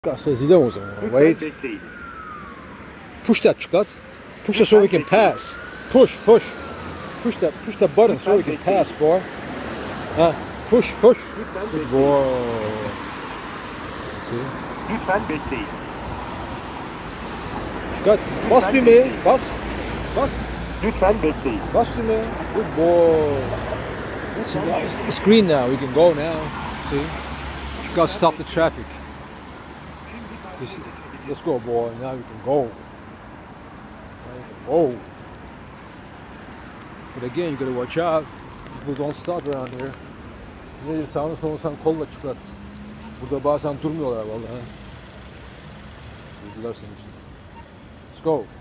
Wait. Push that, Cukulat. Push it so we can pass. Push. Push that button so we can pass, boy. Push. Good boy. See? Cukulat, bas düğmeye. Bas. Bas düğmeye. Good boy. So it's green now. We can go now. See? Cukulat, stop the traffic. Let's go, boy. Now we can go. But again, you gotta watch out. People don't stop around here. Ne sağını solunu sen kolla Cukulat. Burada bazen durmuyorlar vallahi. Durdular seni işte. Let's go.